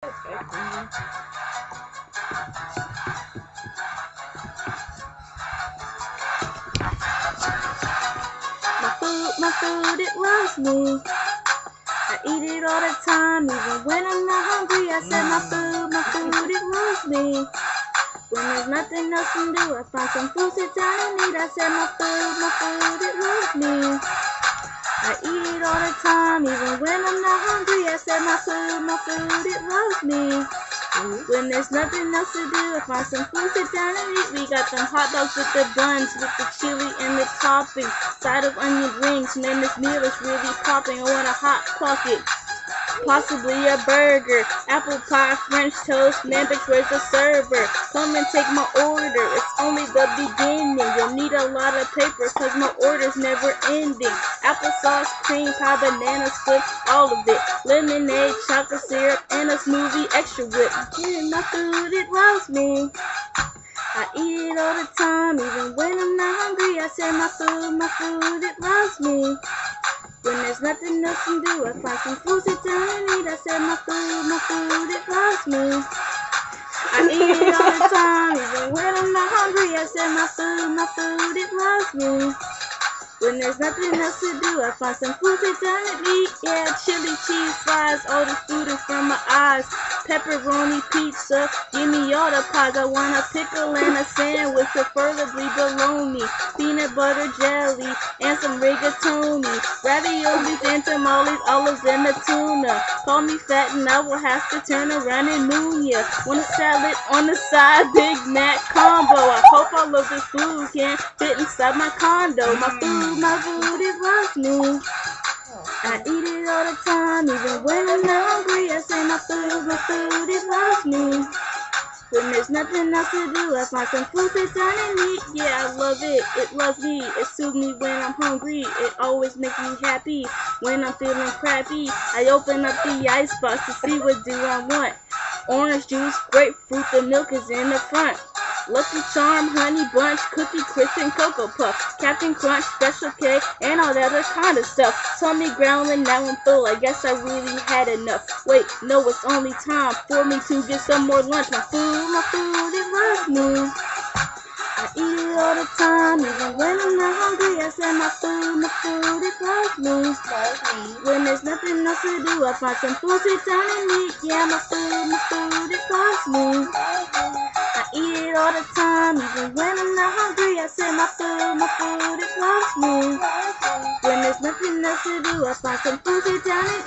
My food, it loves me. I eat it all the time, even when I'm not hungry. I said my food, it loves me. When there's nothing else to do, I find some food, sit down and eat. I said my food, it loves me. I eat it all the time, even when I'm not hungry. I said my food, it loves me. When there's nothing else to do, I find some food, sit down and eat. We got them hot dogs with the buns, with the chili and the topping, side of onion rings. Man, this meal is really popping. I want a hot pocket, possibly a burger, apple pie, French toast. Man, bitch, where's the server? Come and take my order. It's only the beginning. You'll need a lot of paper, cause my order's never ending. Applesauce, cream pie, banana splits, all of it. Lemonade, chocolate syrup, and a smoothie, extra whip. Yeah, my food, it loves me. I eat it all the time, even when I'm not hungry. I say my food, it loves me. When there's nothing else to do, I find some food, sit down and eat. I said my food, it loves me. I eat it all the time, even when I'm not hungry. I said my food, it loves me. When there's nothing else to do, I find some food, sit down and eat. Yeah, chili, cheese, fries, all the food in front of my eyes. Pepperoni, pizza, give me all the pies. I want a pickle and a sandwich, preferably bologna, peanut butter jelly, and some rigatoni, raviolis and tamales, olives and a tuna. Call me fat and I will have to turn around and moon ya. Want a salad on the side, Big Mac combo. I hope all of this food can fit inside my condo. My food, it loves me. I eat it all the time, even when I'm not hungry. I say my food, it loves me. When there's nothing else to do, I find some food, sit down and eat. Yeah, I love it, it loves me. It soothes me when I'm hungry. It always makes me happy when I'm feeling crappy. I open up the icebox to see what do I want. Orange juice, grapefruit, the milk is in the front. Lucky Charm, Honey Bunch, Cookie Crisp, and Cocoa Puff, Captain Crunch, Special K, and all that other kind of stuff. Tummy growling, now I'm full, I guess I really had enough. Wait, no, it's only time for me to get some more lunch. My food, it loves me. I eat it all the time, even when I'm not hungry. I say my food, it loves me. When there's nothing else to do, I find some food, sit down and eat. Yeah, my food, it loves me. I eat it all the time, even when I'm not hungry. I say my food, it loves me. When there's nothing else to do, I find some food, sit down and